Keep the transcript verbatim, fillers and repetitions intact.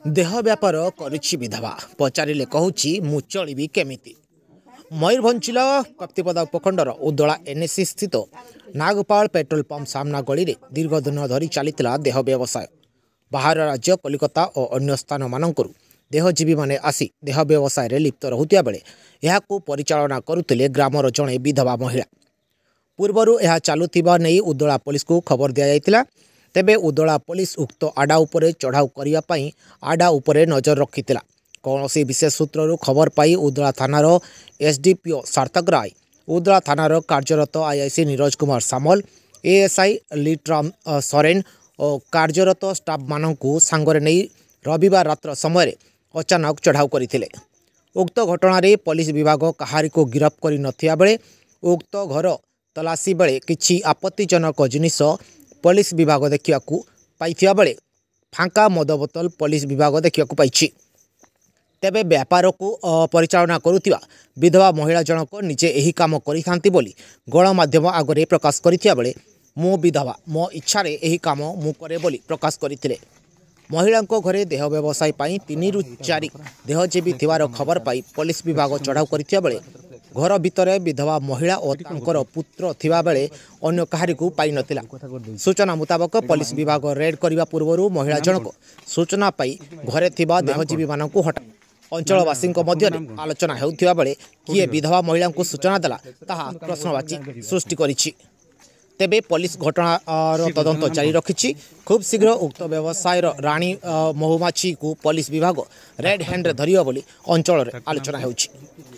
देह व्यापार करुछि विधवा पचारे कहूँ मु चलि केमिति। मयूरभंज जिला कप्तिपदा उपखंडर उदला एनएसी स्थित नागपाल पेट्रोल पंप सामना गली में दीर्घ दिन धरी चलता देह व्यवसाय। बाहर राज्य कलिकता और अन्य स्थान मानकरू देहजीवी माने आसी देह व्यवसाय रे लिप्त रहुतिया बेले यहाकू परिचालना करुतिले ग्रामर जड़े विधवा महिला। पूर्वरु यह चालुथिबा नै उदला पुलिस को खबर दिया जायतिला। तेबे उदला पुलिस उक्त आडा उपरे चढ़ाऊ करिया पई आडा उपरे नजर रखितिला। कौनसी विशेष सूत्ररु खबर पाई उदला थानार एसडीपीओ सार्थक राय, उदला थानार कार्यरत आईआईसी नीरज कुमार सामल, एएसआई लिट्राम सोरेन और कार्यरत स्टाफ मानकू सांगरे नहीं रविवार रात्र समय अचानक चढ़ाऊ करथिले। उक्त घटना पुलिस विभाग कहारी को गिरफ्त करि नथिया बेले उक्त घर तलासी बेले किछि आपत्तिजनक जिनिस पुलिस विभाग देखा पाइथिया बेले फांका मद बोतल पुलिस विभाग देखा पाइछि। तेबे व्यापार को परिचालना करुथिबा विधवा महिला जनक निजे एही काम करिथांती बोली गणमाध्यम आगरे प्रकाश करिथिया बेले मो विधवा मो इच्छारे एही काम मु करे बोली प्रकाश करथिले। महिलांको घरे देह व्यवसाय पाई तीन रु चार देहजीवी थिवार खबर पाई पुलिस विभाग चढ़ाऊ करथिया बेले घर भितर विधवा महिला और तांकर पुत्र थिबा बेले अन्य कहारी को पाई नथिला। सूचना मुताबक पुलिस विभाग रेड करने पूर्व महिला जनक सूचना पाई घरे थिबा देहजीवी मानकू हटा अंचलवासी मध्य आलोचना हेउथिबा बेले किए विधवा महिला को सूचना देला ताहा प्रश्नवाची सृष्टि करिछि। तेबे पुलिस घटनार तदंत जारी रखिछि। खूब शीघ्र उक्त व्यवसाय राणी महुमाछी को पुलिस विभाग रेड हैंड धरियो बोली अंचल आलोचना हेउछि।